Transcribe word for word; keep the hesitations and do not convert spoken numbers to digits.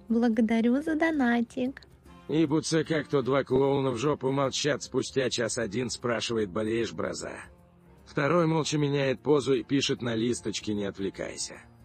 Благодарю за донатик. Ибуца как то два клоуна в жопу молчат, спустя час один спрашивает: болеешь, браза? Второй молча меняет позу и пишет на листочке: не отвлекайся.